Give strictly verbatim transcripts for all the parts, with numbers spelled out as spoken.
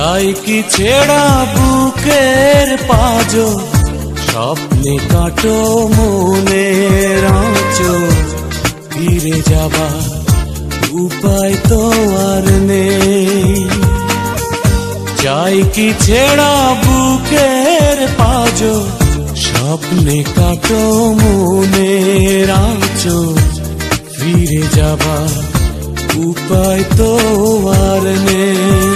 চাই কি ছেড়া বুকের পাজো, স্বপ্নে কাটো মনের আঁচল, ফিরে যাবা উপায় তো আর নেই। চাই কি ছেড়া বুকের পাজো, স্বপ্নে কাটো মনের আঁচল, ফিরে যাবা উপায় তো আর নেই।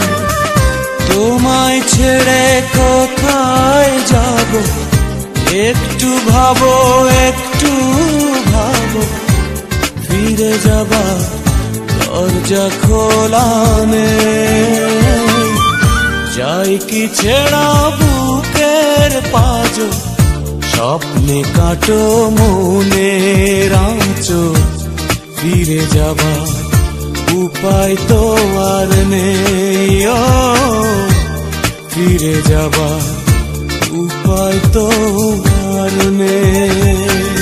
তোমায় ছেড়ে কোথায় যাব, একটু ভাবো একটু ভাবো, ফিরে যাবা দরজা খোলা নেই। চাই কি ছেড়া বুকের পাজো, স্বপ্নে কাটো মনের আঁচল, ফিরে যাবা উপায় তো আর নেই। ও ফিরে যাবা উপায় তো আর নেই।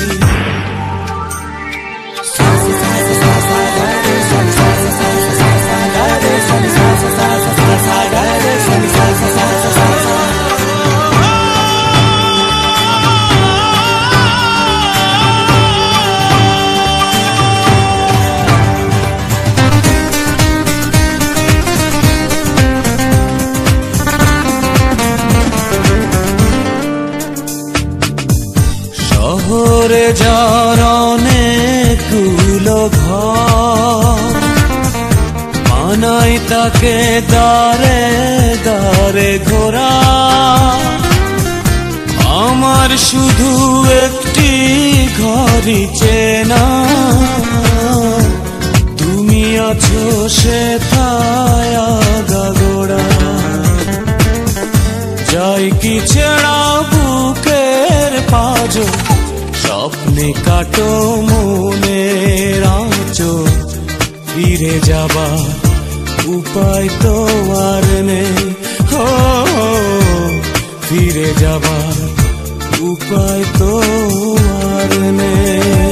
শহরে যার অনেকগুলো ঘর, মানাই তাকে দারে দারে ঘোরা। আমার শুধু একটি ঘরই চেনা, তুমি আছো সেথায় আগাগোড়া। যাই কি ছেড়া বুকের পাজো, স্বপ্নে কাটো মনের আঁচল, ফিরে যাবা উপায় তো আর নেই। ও ফিরে যাবা উপায় তো আর নেই।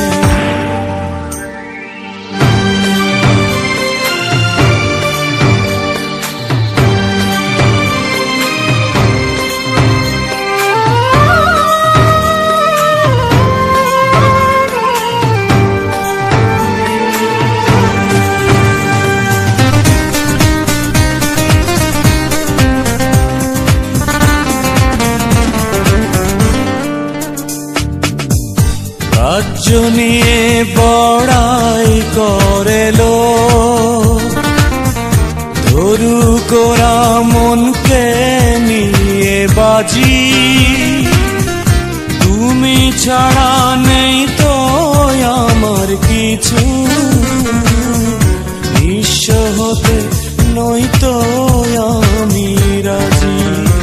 রাজ্য নিয়ে বড়াই করে লোক, ধরু কোরা মনকে নিয়ে বাজি। তুমি ছাড়া নেই তো আমার কিছু, নিঃস্ব হতে নই তো আমি রাজি।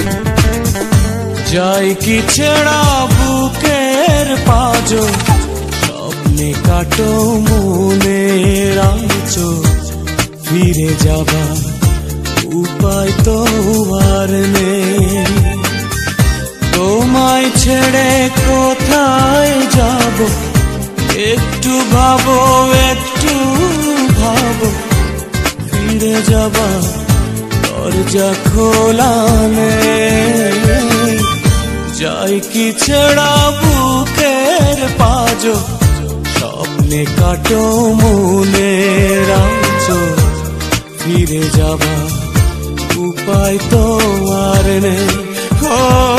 যাই কি ছেড়া বুকের পাজো, স্বপ্নে কাটো মনের আঁচল, ফিরে যাবা উপায় তো আর নেই। তোমায় ছেড়ে কোথায় যাব, একটু ভাবো একটু ভাবো, ফিরে যাবা দরজা খোলা নেই। যাই কি ছেড়া বুকের পাজো, স্বপ্নে কাটো মনের আঁচল, ফিরে যাবা উপায় তো আর নেই। ও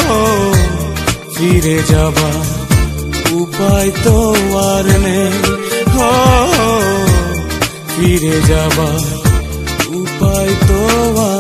ফিরে যাবা উপায় তো আর নেই। ও ফিরে যাবা উপায় তো